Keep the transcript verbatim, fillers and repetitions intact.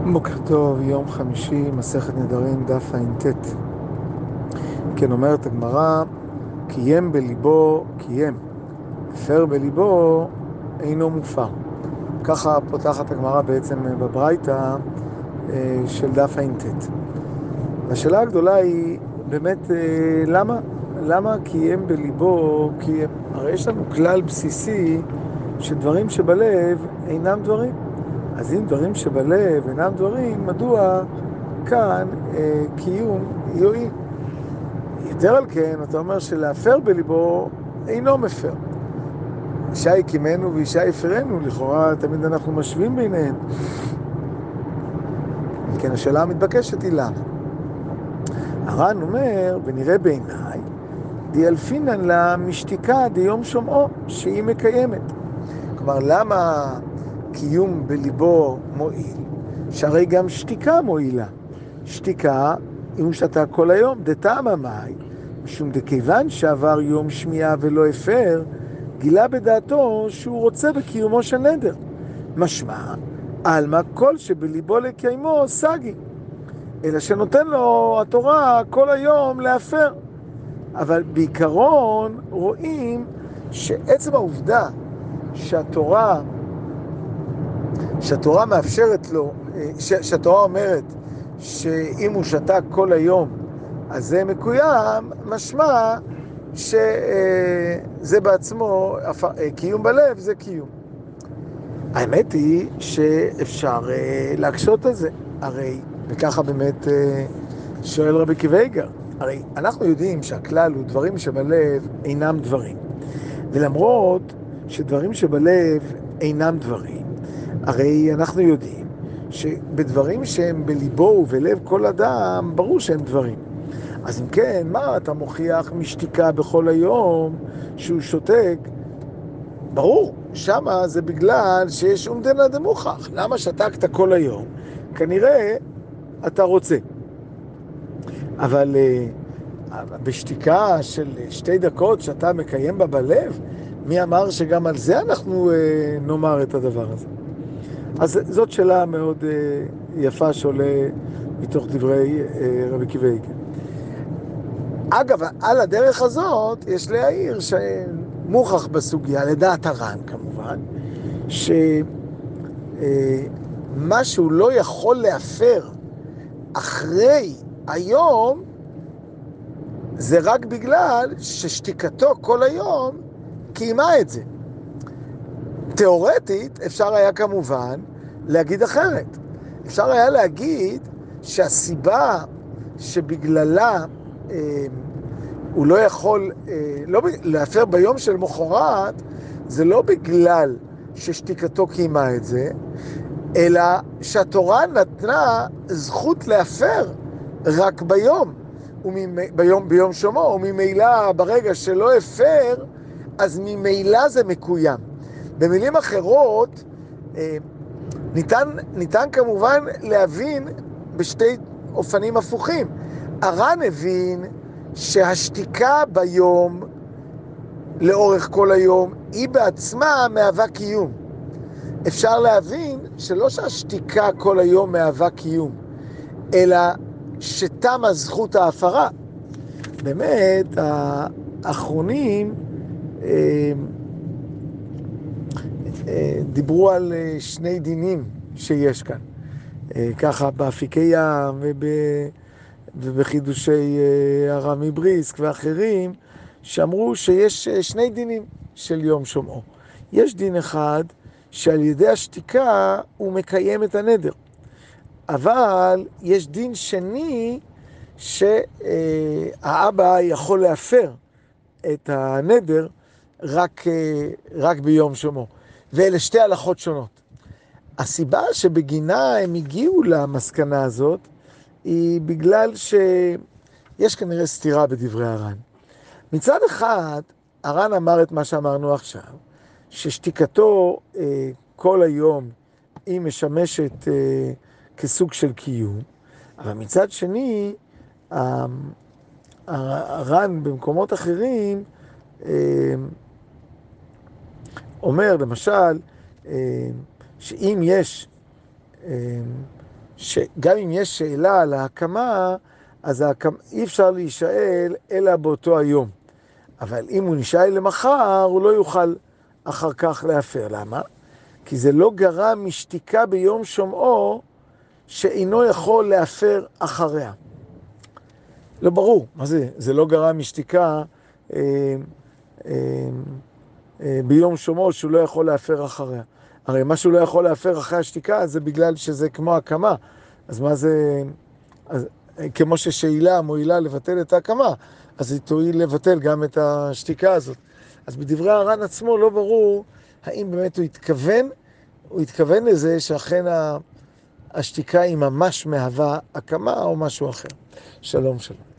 בוקר טוב, יום חמישי, מסכת נדרים, דף ע"ט. כן, אומרת הגמרא, קיים בליבו, קיים, הפר בליבו, אינו מופר. ככה פותחת הגמרא בעצם בברייתא אה, של דף ע"ט. השאלה הגדולה היא באמת אה, למה? למה קיים בליבו, קיים? הרי יש לנו כלל בסיסי שדברים שבלב אינם דברים. אז אם דברים שבלב אינם דברים, מדוע כאן אה, קיום יועיל? יותר על כן, אתה אומר שלהפר בליבו אינו מפר. אישה הקימנו ואישה יפרנו, לכאורה תמיד אנחנו משווים ביניהם. כן, השאלה המתבקשת היא למה. הר"ן אומר, ונראה בעיניי, דיאלפינן לה משתיקה דיום שומעו, שהיא מקיימת. כלומר, למה קיום בליבו מועיל? שהרי גם שתיקה מועילה. שתיקה, אם הוא שתה כל היום, דתמה מאי, משום דכיוון שעבר יום שמיעה ולא הפר, גילה בדעתו שהוא רוצה בקיומו של נדר. משמע, עלמא כל שבליבו לקיימו סגי, אלא שנותן לו התורה כל היום להפר. אבל בעיקרון רואים שעצם העובדה שהתורה, שהתורה מאפשרת לו, ש, שהתורה אומרת שאם הוא שתה כל היום אז זה מקוים, משמע שזה בעצמו, קיום בלב זה קיום. האמת היא שאפשר להקשות על זה, הרי, וככה באמת שואל רבי קיוויגר, הרי אנחנו יודעים שהכלל הוא דברים שבלב אינם דברים, ולמרות שדברים שבלב אינם דברים, הרי אנחנו יודעים שבדברים שהם בליבו ובלב כל אדם, ברור שהם דברים. אז אם כן, מה אתה מוכיח משתיקה בכל היום שהוא שותק? ברור, שמה זה בגלל שיש אומדנה דמוכח. למה שתקת כל היום? כנראה אתה רוצה. אבל uh, בשתיקה של שתי דקות שאתה מקיים בה בלב, מי אמר שגם על זה אנחנו uh, נאמר את הדבר הזה? אז זאת שאלה מאוד uh, יפה שעולה מתוך דברי uh, רבי קיוויגר. אגב, על הדרך הזאת יש להעיר שמוכח בסוגיה, לדעת הר"ן כמובן, שמה שהוא לא יכול להפר אחרי היום, זה רק בגלל ששתיקתו כל היום קיימה את זה. תיאורטית אפשר היה כמובן להגיד אחרת. אפשר היה להגיד שהסיבה שבגללה אה, הוא לא יכול אה, לא, להפר ביום של מחרת, זה לא בגלל ששתיקתו קיימה את זה, אלא שהתורה נתנה זכות להפר רק ביום, וממ... ביום, ביום שומעו, וממילא ברגע שלא הפר, אז ממילא זה מקוים. במילים אחרות, אה, ניתן, ניתן כמובן להבין בשתי אופנים הפוכים. הר"ן הבין שהשתיקה ביום, לאורך כל היום, היא בעצמה מהווה קיום. אפשר להבין שלא שהשתיקה כל היום מהווה קיום, אלא שתמה זכות ההפרה. באמת, האחרונים אה, אה, דיברו על שני דינים שיש כאן. אה, ככה באפיקי ים וב, ובחידושי אה, הרב מבריסק ואחרים, שאמרו שיש שני דינים של יום שומעו. יש דין אחד שעל ידי השתיקה הוא מקיים את הנדר. אבל יש דין שני שהאבא יכול להפר את הנדר רק, רק ביום שומעו. ואלה שתי הלכות שונות. הסיבה שבגינה הם הגיעו למסקנה הזאת היא בגלל שיש כנראה סתירה בדברי הר"ן. מצד אחד, הר"ן אמר את מה שאמרנו עכשיו, ששתיקתו אה, כל היום היא משמשת אה, כסוג של קיום, אבל מצד שני, אה, הר"ן במקומות אחרים אה, אומר, למשל, אה, שאם יש, אה, שגם אם יש שאלה על ההקמה, אז ההקמה, אי אפשר להישאל אלא באותו היום. אבל אם הוא נשאל למחר, הוא לא יוכל אחר כך להפר. למה? כי זה לא גרם משתיקה ביום שומעו שאינו יכול להפר אחריה. לא ברור, מה זה? זה לא גרם משתיקה אה, אה, אה, ביום שומעו שהוא לא יכול להפר אחריה. הרי מה שהוא לא יכול להפר אחרי השתיקה זה בגלל שזה כמו הקמה. אז מה זה... אז, כמו ששאלה מועילה לבטל את ההקמה, אז היא תועיל לבטל גם את השתיקה הזאת. אז בדברי הר"ן עצמו לא ברור האם באמת הוא התכוון, הוא התכוון לזה שאכן השתיקה היא ממש מהווה הקמה או משהו אחר. שלום שלום.